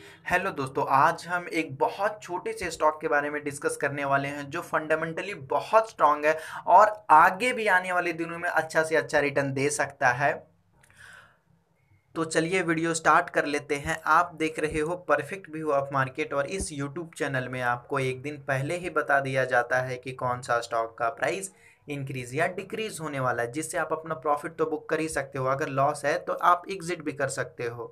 Hello दोस्तों, आज हम एक बहुत छोटे से स्टॉक के बारे में डिस्कस करने वाले हैं जो फंडामेंटली बहुत स्ट्रांग है और आगे भी आने वाले दिनों में अच्छा से अच्छा रिटर्न दे सकता है। तो चलिए वीडियो स्टार्ट कर लेते हैं। आप देख रहे हो परफेक्ट व्यू ऑफ मार्केट और इस यूट्यूब चैनल में आपको एक दिन पहले ही बता दिया जाता है कि कौन सा स्टॉक का प्राइस इंक्रीज या डिक्रीज होने वाला है, जिससे आप अपना प्रॉफिट तो बुक कर ही सकते हो, अगर लॉस है तो आप एग्जिट भी कर सकते हो।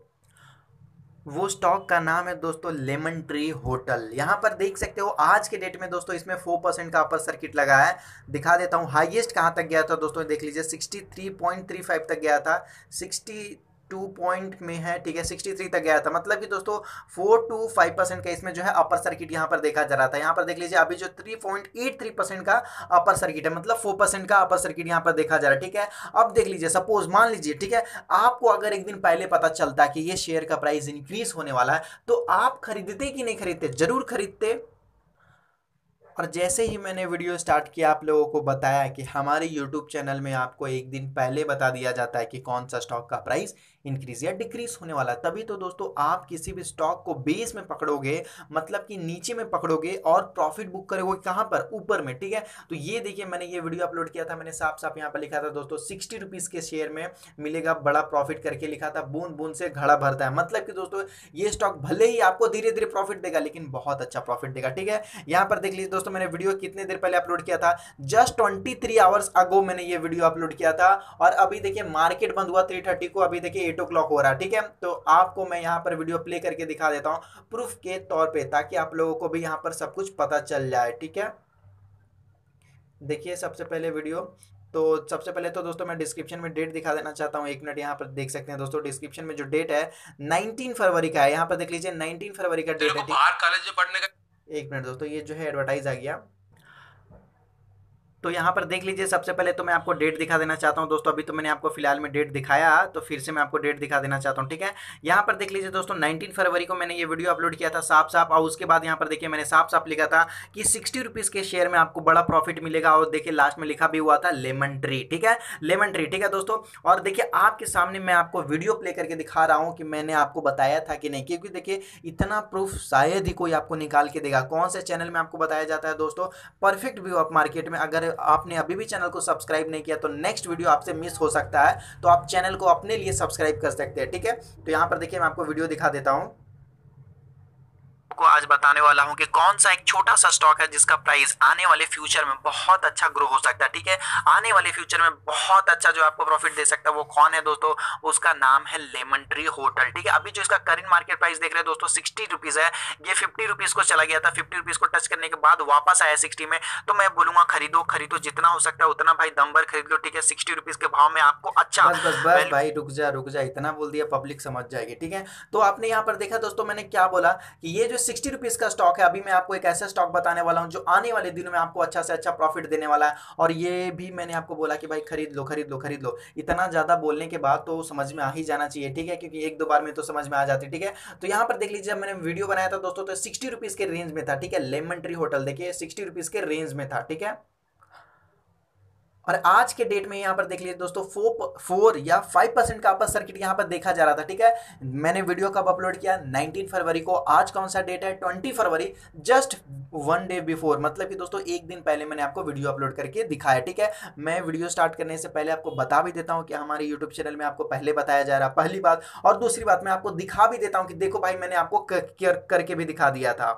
वो स्टॉक का नाम है दोस्तों लेमन ट्री होटल। यहाँ पर देख सकते हो आज के डेट में दोस्तों इसमें 4% का अपर सर्किट लगा है। दिखा देता हूँ हाईएस्ट कहाँ तक गया था दोस्तों, देख लीजिए 63.35 तक गया था। 62 पॉइंट में है, ठीक है, 63 तक गया था। मतलब कि दोस्तों 4 to 5% का इसमें जो है अपर सर्किट यहाँ पर देखा जा रहा था। यहाँ पर देख लीजिए अभी जो 3.83% का अपर सर्किट है, मतलब 4% का अपर सर्किट यहाँ पर देखा जा रहा है, ठीक है। अब देख लीजिए, सपोज मान लीजिए, ठीक है, आपको अगर एक दिन पहले पता चलता कि ये शेयर का प्राइस इंक्रीज होने वाला है तो आप खरीदते कि नहीं खरीदते? जरूर खरीदते। और जैसे ही मैंने वीडियो स्टार्ट किया, आप लोगों को बताया कि हमारे यूट्यूब चैनल में आपको एक दिन पहले बता दिया जाता है कि कौन सा स्टॉक का प्राइस इंक्रीज या डिक्रीज होने वाला है। तभी तो दोस्तों आप किसी भी स्टॉक को बेस में पकड़ोगे, मतलब कि नीचे में पकड़ोगे और प्रॉफिट बुक करोगे कहाँ पर? ऊपर में, ठीक है। तो ये देखिए, मैंने ये वीडियो अपलोड किया था, मैंने साफ साफ यहाँ पर लिखा था दोस्तों 60 रुपीज़ के शेयर में मिलेगा बड़ा प्रॉफिट करके लिखा था। बूंद बूंद से घड़ा भरता है। मतलब कि दोस्तों ये स्टॉक भले ही आपको धीरे धीरे प्रॉफिट देगा, लेकिन बहुत अच्छा प्रॉफिट देगा, ठीक है। यहाँ पर देख लीजिए दोस्तों, मैंने वीडियो कितने देर पहले अपलोड किया था? जस्ट 23 आवर्स अगो मैंने ये वीडियो अपलोड किया था। और अभी देखिए मार्केट बंद हुआ 3:30 को, अभी देखिए 8 o'clock हो रहा है, ठीक है। तो आपको मैं यहाँ पर वीडियो प्ले करके दिखा देता हूँ प्रूफ के तौर पे, ताकि आप लोगों को भी यहाँ पर सब कुछ पता चल जाए, ठीक है। देखिए सबसे पहले वीडियो, तो सबसे पहले तो दोस्तों मैं डिस्क्रिप्शन में डेट दिखा देना चाहता हूँ। 1 मिनट, यहाँ पर देख सकते हैं दोस्तों डिस्क्रिप्शन में जो डेट है 19 फरवरी का है। यहाँ पर देख लीजिए 19 फरवरी का डेट है। बाहर कॉलेज में पढ़ने का 1 मिनट दोस्तों, ये जो है एडवर्टाइज आ गया। तो यहाँ पर देख लीजिए, सबसे पहले तो मैं आपको डेट दिखा देना चाहता हूँ दोस्तों। अभी तो मैंने आपको फिलहाल में डेट दिखाया, तो फिर से मैं आपको डेट दिखा देना चाहता हूँ, ठीक है। यहाँ पर देख लीजिए दोस्तों 19 फरवरी को मैंने ये वीडियो अपलोड किया था साफ साफ। और उसके बाद यहाँ पर देखिए मैंने साफ साफ लिखा था कि 60 रुपीज़ के शेयर में आपको बड़ा प्रॉफिट मिलेगा। और देखिए लास्ट में लिखा भी हुआ था लेमन ट्री, ठीक है, लेमन ट्री, ठीक है दोस्तों। और देखिए आपके सामने मैं आपको वीडियो प्ले करके दिखा रहा हूँ कि मैंने आपको बताया था कि नहीं, क्योंकि देखिए इतना प्रूफ शायद ही कोई आपको निकाल के देगा। कौन से चैनल में आपको बताया जाता है दोस्तों? परफेक्ट व्यू ऑफ मार्केट में। अगर आपने अभी भी चैनल को सब्सक्राइब नहीं किया तो नेक्स्ट वीडियो आपसे मिस हो सकता है, तो आप चैनल को अपने लिए सब्सक्राइब कर सकते हैं, ठीक है। तो यहां पर देखिए मैं आपको वीडियो दिखा देता हूं। को आज बताने वाला हूं कि कौन सा एक छोटा सा स्टॉक है जिसका प्राइस आने वाले फ्यूचर में बहुत अच्छा ग्रो हो सकता है, ठीक है। आने वाले फ्यूचर में बहुत अच्छा जो आपको प्रॉफिट दे सकता है, वो कौन है दोस्तों? उसका नाम है लेमन ट्री होटल, ठीक है। अभी जो इसका करंट मार्केट प्राइस देख रहे हैं दोस्तों 60 रुपीज है। ये 50 रुपीज को चला गया था, 50 रुपीज को टच करने के बाद वापस आया 60 में। तो मैं बोलूंगा खरीदो खरीदो, जितना हो सकता है उतना भाई दम भर खरीद लो, ठीक है। 60 रुपीज के भाव में आपको अच्छा बस बस बस भाई रुक जा, इतना बोल दिया पब्लिक समझ जाएगी, ठीक है। तो आपने यहाँ पर देखा दोस्तों मैंने क्या बोला कि ये जो 60 रुपीज का स्टॉक है, अभी मैं आपको एक ऐसा स्टॉक बताने वाला हूं जो आने वाले दिनों में आपको अच्छा से अच्छा प्रॉफिट देने वाला है। और ये भी मैंने आपको बोला कि भाई खरीद लो खरीद लो खरीद लो। इतना ज्यादा बोलने के बाद तो समझ में आ ही जाना चाहिए, ठीक है, क्योंकि एक दो बार में तो समझ में आ जाती है, ठीक है। तो यहाँ पर देख लीजिए, जब मैंने वीडियो बनाया था दोस्तों तो 60 रुपीज के रेंज में था, ठीक है। लेमन ट्री होटल देखिए 60 रुपीज के रेंज में था, ठीक है। और आज के डेट में यहाँ पर देख लीजिए दोस्तों 4 या 5% का अपर सर्किट यहाँ पर देखा जा रहा था, ठीक है। मैंने वीडियो कब अपलोड किया? 19 फरवरी को। आज कौन सा डेट है? 20 फरवरी, जस्ट 1 डे बिफोर। मतलब कि दोस्तों एक दिन पहले मैंने आपको वीडियो अपलोड करके दिखाया, ठीक है। मैं वीडियो स्टार्ट करने से पहले आपको बता भी देता हूँ कि हमारे यूट्यूब चैनल में आपको पहले बताया जा रहा है, पहली बात। और दूसरी बात, मैं आपको दिखा भी देता हूँ कि देखो भाई मैंने आपको करके भी दिखा दिया था।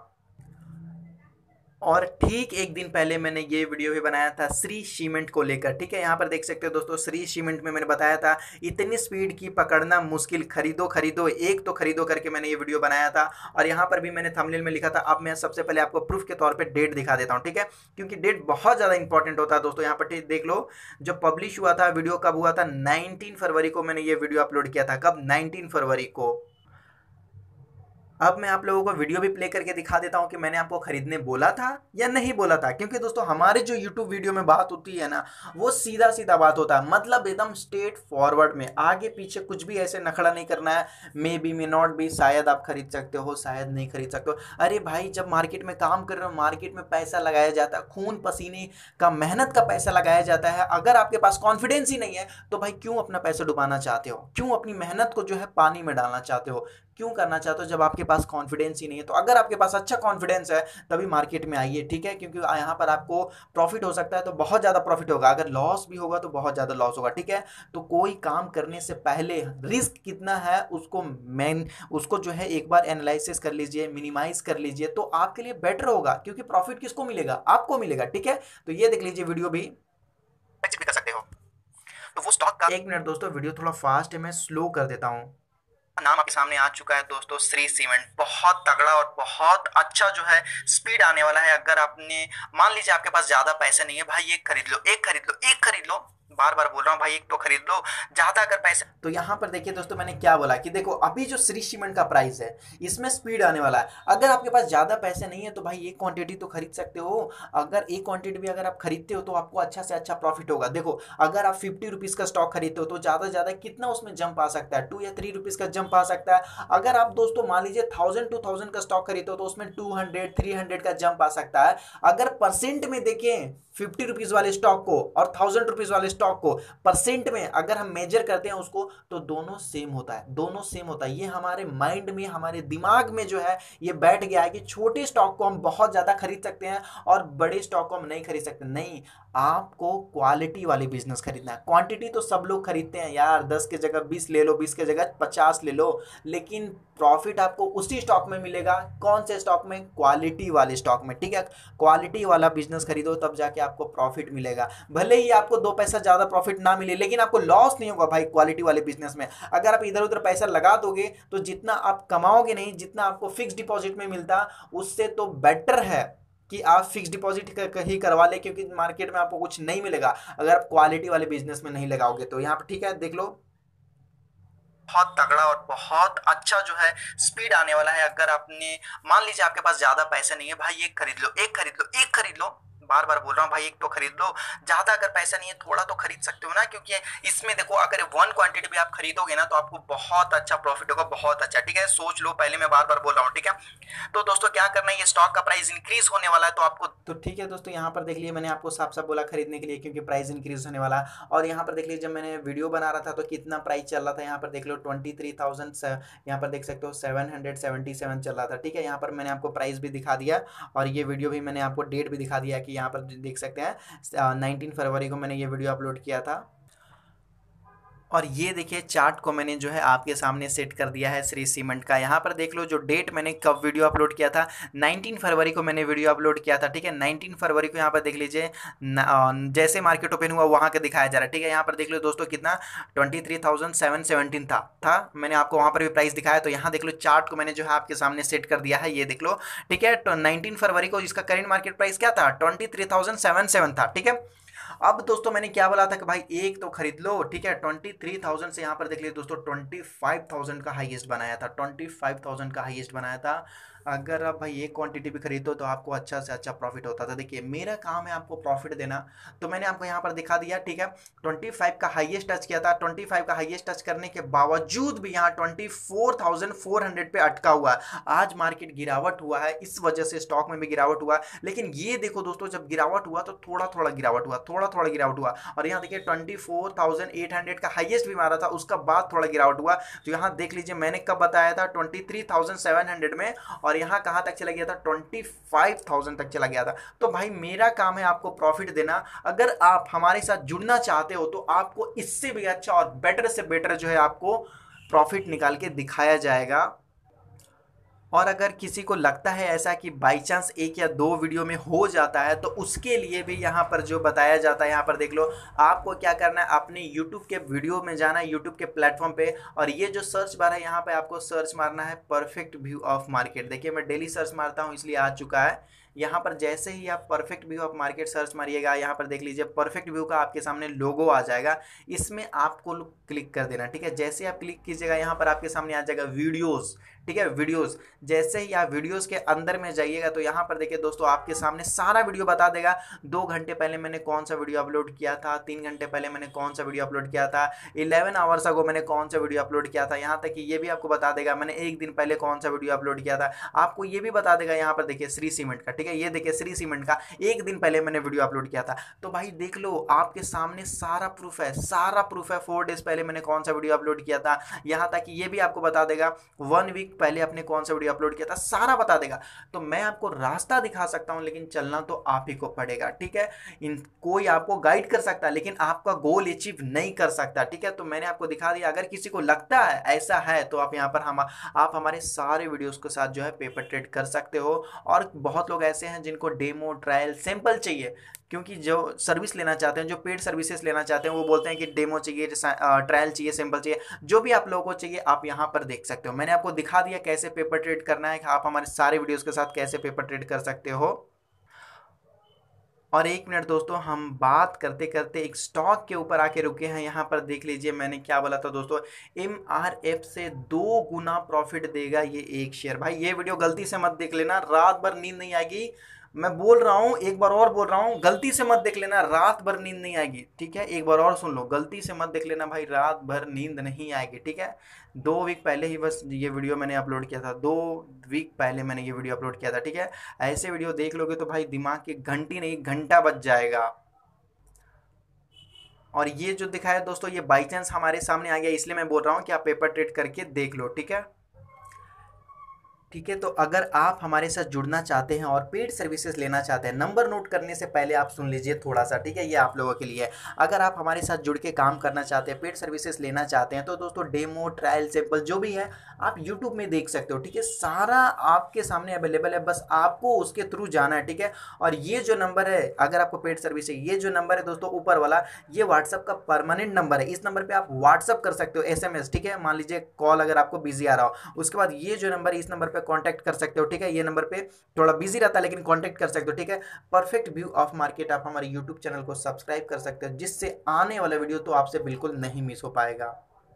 और ठीक एक दिन पहले मैंने ये वीडियो भी बनाया था श्री सीमेंट को लेकर, ठीक है। यहाँ पर देख सकते हो दोस्तों श्री सीमेंट में मैंने बताया था इतनी स्पीड की पकड़ना मुश्किल, खरीदो खरीदो, एक तो खरीदो करके मैंने ये वीडियो बनाया था। और यहाँ पर भी मैंने थंबनेल में लिखा था। अब मैं सबसे पहले आपको प्रूफ के तौर पर डेट दिखा देता हूँ, ठीक है, क्योंकि डेट बहुत ज़्यादा इंपॉर्टेंट होता है दोस्तों। यहाँ पर देख लो जो पब्लिश हुआ था वीडियो कब हुआ था? 19 फरवरी को मैंने ये वीडियो अपलोड किया था। कब? 19 फरवरी को। अब मैं आप लोगों को वीडियो भी प्ले करके दिखा देता हूं कि मैंने आपको खरीदने बोला था या नहीं बोला था। क्योंकि दोस्तों हमारे जो YouTube वीडियो में बात होती है ना, वो सीधा सीधा बात होता है, मतलब एकदम स्ट्रेट फॉरवर्ड में, आगे पीछे कुछ भी ऐसे नखड़ा नहीं करना है। May be may not be, शायद आप खरीद सकते हो, शायद नहीं खरीद सकते हो। अरे भाई जब मार्केट में काम कर रहे हो, मार्केट में पैसा लगाया जाता है, खून पसीने का, मेहनत का पैसा लगाया जाता है। अगर आपके पास कॉन्फिडेंस ही नहीं है तो भाई क्यों अपना पैसा डुबाना चाहते हो? क्यों अपनी मेहनत को जो है पानी में डालना चाहते हो? क्यों करना चाहते हो जब आपके पास कॉन्फिडेंस ही नहीं है। तो अगर आपके पास अच्छा कॉन्फिडेंस है तभी मार्केट में आइए, ठीक है, क्योंकि यहाँ पर आपको प्रॉफिट हो सकता है तो बहुत ज़्यादा प्रॉफिट होगा, अगर लॉस भी होगा तो बहुत ज़्यादा लॉस होगा, ठीक है। तो कोई काम करने से पहले रिस्क कितना है उसको जो है एक बार एनालिसिस कर लीजिए, मिनिमाइज कर लीजिए, तो आपके लिए बेटर होगा, क्योंकि प्रॉफिट किसको मिलेगा, आपको मिलेगा, ठीक है। तो ये देख लीजिए वीडियो भी कर सकते हो। तो वो स्टॉक का, एक मिनट दोस्तों, वीडियो थोड़ा फास्ट है, मैं स्लो कर देता हूँ। नाम आपके सामने आ चुका है दोस्तों, श्री सीमेंट, बहुत तगड़ा और बहुत अच्छा जो है स्पीड आने वाला है। अगर आपने मान लीजिए आपके पास ज्यादा पैसे नहीं है, भाई एक खरीद लो, एक खरीद लो, एक खरीद लो, बार बार बोल रहा हूँ भाई, एक तो खरीद लो, ज्यादा अगर पैसे। तो यहाँ पर देखिए दोस्तों, मैंने क्या बोला कि देखो अभी जो श्री सीमेंट का प्राइस है इसमें स्पीड आने वाला है। अगर आपके पास ज्यादा पैसे नहीं है तो भाई एक क्वांटिटी तो खरीद सकते हो, अगर एक क्वांटिटी भी अगर आप खरीदते हो तो आपको अच्छा से अच्छा प्रॉफिट होगा। देखो अगर आप 50 रुपीज का स्टॉक खरीदते हो तो ज्यादा से ज्यादा कितना उसमें जंप आ सकता है, 2 या 3 रुपीज का जंप आ सकता है। अगर आप दोस्तों मान लीजिए 1000 का स्टॉक खरीदते हो तो उसमें 200 300 का जंप आ सकता है। अगर परसेंट में देखें 50 रुपीज वाले स्टॉक को और 1000 रुपीज वाले स्टॉक को परसेंट में अगर हम मेजर करते हैं उसको, तो दोनों सेम होता है, दोनों सेम होता है। ये हमारे माइंड में, हमारे दिमाग में जो है ये बैठ गया है कि छोटे स्टॉक को हम बहुत ज्यादा खरीद सकते हैं और बड़े स्टॉक को हम नहीं खरीद सकते। नहीं, आपको क्वालिटी वाली बिजनेस खरीदना है। क्वांटिटी तो सब लोग खरीदते हैं यार, 10 की जगह 20 ले लो, 20 की जगह 50 ले लो, लेकिन प्रॉफिट आपको उसी स्टॉक में मिलेगा। कौन से स्टॉक में? क्वालिटी वाले स्टॉक में, ठीक है। क्वालिटी वाला बिजनेस खरीदो तब जाके आपको प्रॉफिट मिलेगा। भले ही आपको 2 पैसा ज्यादा प्रॉफिट ना मिले, लेकिन आपको लॉस नहीं होगा भाई क्वालिटी वाले बिजनेस में। अगर आप इधर उधर पैसा लगा दोगे तो जितना आप कमाओगे नहीं, जितना आपको फिक्स डिपॉजिट में मिलता उससे तो बेटर है कि आप फिक्स डिपॉजिट ही करवा ले, क्योंकि मार्केट में आपको कुछ नहीं मिलेगा अगर आप क्वालिटी वाले बिजनेस में नहीं लगाओगे। तो यहाँ पर ठीक है, देख लो बहुत तगड़ा और बहुत अच्छा जो है स्पीड आने वाला है। अगर आपने मान लीजिए आपके पास ज्यादा पैसे नहीं है, भाई एक खरीद लो, एक खरीद लो, एक खरीद लो, बार बार बोल रहा हूँ भाई, एक तो खरीद लो, ज्यादा अगर पैसा नहीं है थोड़ा तो खरीद सकते हो ना, क्योंकि इसमें देखो अगर 1 क्वांटिटी भी आप खरीदोगे ना तो आपको बहुत अच्छा प्रॉफिट होगा, बहुत अच्छा, ठीक है। सोच लो, पहले मैं बार बार बोल रहा हूँ, ठीक है। तो दोस्तों क्या करना है, ये स्टॉक का प्राइस इंक्रीज होने वाला है तो आपको, तो ठीक है दोस्तों, यहाँ पर देख लिए मैंने आपको साफ साफ बोला खरीदने के लिए, क्योंकि प्राइस इंक्रीज होने वाला है। और यहाँ पर देख लीजिए जब मैंने वीडियो बना रहा था तो कितना प्राइस चल रहा था, यहाँ पर देख लो 23,000, यहाँ पर देख सकते हो 777 चल रहा था, ठीक है। यहाँ पर मैंने आपको प्राइस भी दिखा दिया और ये वीडियो भी मैंने आपको डेट भी दिखा दिया कि यहाँ पर देख सकते हैं 19 फरवरी को मैंने ये वीडियो अपलोड किया था। और ये देखिए चार्ट को मैंने जो है आपके सामने सेट कर दिया है श्री सीमेंट का। यहाँ पर देख लो जो डेट मैंने कब वीडियो अपलोड किया था, 19 फरवरी को मैंने वीडियो अपलोड किया था, ठीक है। 19 फरवरी को यहाँ पर देख लीजिए जैसे मार्केट ओपन हुआ वहाँ का दिखाया जा रहा है, ठीक है। यहाँ पर देख लो दोस्तों कितना 23,717 था मैंने आपको वहाँ पर भी प्राइस दिखाया। तो यहाँ देख लो चार्ट को मैंने जो है आपके सामने सेट कर दिया है, ये देख लो, ठीक है। 19 फरवरी को इसका करेंट मार्केट प्राइस क्या था, 23,077 था, ठीक है। अब दोस्तों मैंने क्या बोला था कि भाई एक तो खरीद लो, ठीक है। 23,000 से यहाँ पर देख लीजिए दोस्तों 25,000 का हाईएस्ट बनाया था, 25,000 का हाईएस्ट बनाया था। अगर आप भाई एक क्वांटिटी भी खरीदो तो आपको अच्छा से अच्छा प्रॉफिट होता था। देखिए मेरा काम है आपको प्रॉफिट देना, तो मैंने आपको यहाँ पर दिखा दिया, ठीक है। 25 का हाईएस्ट टच किया था, 25 का हाईएस्ट टच करने के बावजूद भी यहाँ 24,400 पे अटका हुआ है। आज मार्केट गिरावट हुआ है, इस वजह से स्टॉक में भी गिरावट हुआ, लेकिन ये देखो दोस्तों जब गिरावट हुआ तो थोड़ा थोड़ा गिरावट हुआ, थोड़ा थोड़ा गिरावट हुआ। और यहाँ देखिए 24,800 का हाईएस्ट भी मारा था, उसका बाद थोड़ा गिरावट हुआ। तो यहाँ देख लीजिए मैंने कब बताया था 23,700 में, और यहाँ कहाँ तक चला गया था, 25,000 तक चला गया था। तो भाई मेरा काम है आपको प्रॉफिट देना। अगर आप हमारे साथ जुड़ना चाहते हो तो आपको इससे भी अच्छा और बेटर से बेटर जो है आपको प्रॉफिट निकाल के दिखाया जाएगा। और अगर किसी को लगता है ऐसा कि बाई चांस एक या दो वीडियो में हो जाता है तो उसके लिए भी यहाँ पर जो बताया जाता है, यहाँ पर देख लो, आपको क्या करना है, अपने यूट्यूब के वीडियो में जाना है, यूट्यूब के प्लेटफॉर्म पे, और ये जो सर्च बार है यहाँ पे आपको सर्च मारना है परफेक्ट व्यू ऑफ मार्केट। देखिए मैं डेली सर्च मारता हूँ इसलिए आ चुका है। यहाँ पर जैसे ही आप perfect view of market search मारिएगा, यहाँ पर देख लीजिए परफेक्ट व्यू का आपके सामने लोगो आ जाएगा, इसमें आपको क्लिक कर देना, ठीक है। जैसे आप क्लिक कीजिएगा यहाँ पर आपके सामने आ जाएगा वीडियोस, ठीक है, वीडियोस। जैसे ही आप वीडियोस के अंदर में जाइएगा तो यहाँ पर देखिए दोस्तों आपके सामने सारा वीडियो बता देगा। 2 घंटे पहले मैंने कौन सा वीडियो अपलोड किया था, 3 घंटे पहले मैंने कौन सा वीडियो अपलोड किया था, 11 आवर्स अगो मैंने कौन सा वीडियो अपलोड किया था, यहाँ तक कि ये भी आपको बता देगा मैंने 1 दिन पहले कौन सा वीडियो अपलोड किया था। आपको ये भी बता देगा यहाँ पर देखिए श्री सीमेंट का, ठीक है। ठीक है। ये देखिए श्री सीमेंट का एक दिन पहले मैंने वीडियो अपलोड किया था। तो भाई देख लो, आपके सामने सारा प्रूफ है, सारा प्रूफ है। 4 डेज पहले मैंने कौन सा वीडियो अपलोड किया था, यहाँ तक कि ये भी आपको बता देगा 1 वीक पहले आपने कौन सा वीडियो अपलोड किया था, सारा बता देगा। तो मैं आपको रास्ता दिखा सकता हूँ, लेकिन चलना तो आप ही को पड़ेगा, ठीक है। कोई आपको गाइड कर सकता है, लेकिन आपका गोल अचीव नहीं कर सकता, ठीक है। तो मैंने आपको दिखा दिया। अगर किसी को लगता है ऐसा है, तो आप यहाँ पर आप हमारे सारे वीडियोस के साथ जो है पेपर ट्रेड कर सकते हो। और बहुत लोग ऐसे हैं जिनको डेमो ट्रायल सैंपल चाहिए, क्योंकि जो सर्विस लेना चाहते हैं, जो पेड सर्विसेज लेना चाहते हैं, वो बोलते हैं कि डेमो चाहिए, ट्रायल चाहिए, सैंपल चाहिए। जो भी आप लोगों को चाहिए आप यहाँ पर देख सकते हो। मैंने आपको दिखा दिया कैसे पेपर ट्रेड करना है, आप हमारे सारे वीडियोस के साथ कैसे पेपर ट्रेड कर सकते हो। और एक मिनट दोस्तों, हम बात करते करते एक स्टॉक के ऊपर आके रुके हैं। यहाँ पर देख लीजिए मैंने क्या बोला था दोस्तों, MRF से 2 गुना प्रॉफिट देगा ये एक शेयर। भाई ये वीडियो गलती से मत देख लेना, रात भर नींद नहीं आएगी। मैं बोल रहा हूँ, एक बार और बोल रहा हूँ, गलती से मत देख लेना, रात भर नींद नहीं आएगी, ठीक है। एक बार और सुन लो, गलती से मत देख लेना भाई, रात भर नींद नहीं आएगी, ठीक है। 2 वीक पहले ही बस ये वीडियो मैंने अपलोड किया था, 2 वीक पहले मैंने ये वीडियो अपलोड किया था, ठीक है। ऐसे वीडियो देख लोगे तो भाई दिमाग की घंटी नहीं घंटा बज जाएगा। और ये जो दिखाया दोस्तों, ये बाई चांस हमारे सामने आ गया, इसलिए मैं बोल रहा हूँ कि आप पेपर ट्रेड करके देख लो, ठीक है। ठीक है, तो अगर आप हमारे साथ जुड़ना चाहते हैं और पेड सर्विसेज लेना चाहते हैं, नंबर नोट करने से पहले आप सुन लीजिए थोड़ा सा, ठीक है। ये आप लोगों के लिए है। अगर आप हमारे साथ जुड़ के काम करना चाहते हैं, पेड सर्विसेज लेना चाहते हैं, तो दोस्तों डेमो ट्रायल सैंपल जो भी है आप यूट्यूब में देख सकते हो, ठीक है। सारा आपके सामने अवेलेबल है, बस आपको उसके थ्रू जाना है, ठीक है। और ये जो नंबर है, अगर आपको पेड सर्विस है, ये जो नंबर है दोस्तों ऊपर वाला, ये व्हाट्सअप का परमानेंट नंबर है। इस नंबर पे आप व्हाट्सअप कर सकते हो, SMS, ठीक है। मान लीजिए कॉल अगर आपको बिजी आ रहा हो, उसके बाद ये जो नंबर है, इस नंबर पे कांटेक्ट कर सकते हो, ठीक है। ये नंबर पे थोड़ा बिजी रहता है, लेकिन कांटेक्ट कर सकते हो, ठीक है। परफेक्ट व्यू ऑफ मार्केट आप हमारे यूट्यूब चैनल को सब्सक्राइब कर सकते हो, जिससे आने वाला वीडियो तो आपसे बिल्कुल नहीं मिस हो पाएगा।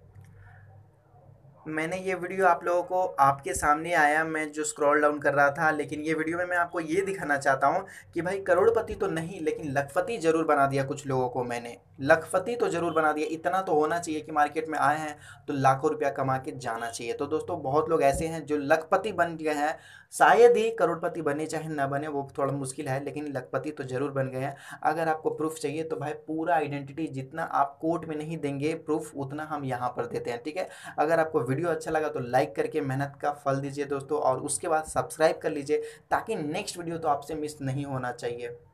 मैंने ये वीडियो आप लोगों को आपके सामने आया, मैं जो स्क्रॉल डाउन कर रहा था, लेकिन ये वीडियो में मैं आपको ये दिखाना चाहता हूँ कि भाई करोड़पति तो नहीं, लेकिन लखपति जरूर बना दिया कुछ लोगों को मैंने। लखपति तो जरूर बना दिया, इतना तो होना चाहिए कि मार्केट में आए हैं तो लाखों रुपया कमा के जाना चाहिए। तो दोस्तों बहुत लोग ऐसे हैं जो लखपति बन गए हैं, शायद ही करोड़पति बने, चाहे ना बने, वो थोड़ा मुश्किल है, लेकिन लखपति तो जरूर बन गए हैं। अगर आपको प्रूफ चाहिए तो भाई पूरा आइडेंटिटी, जितना आप कोर्ट में नहीं देंगे प्रूफ, उतना हम यहाँ पर देते हैं, ठीक है। अगर आपको वीडियो अच्छा लगा तो लाइक करके मेहनत का फल दीजिए दोस्तों, और उसके बाद सब्सक्राइब कर लीजिए, ताकि नेक्स्ट वीडियो तो आपसे मिस नहीं होना चाहिए।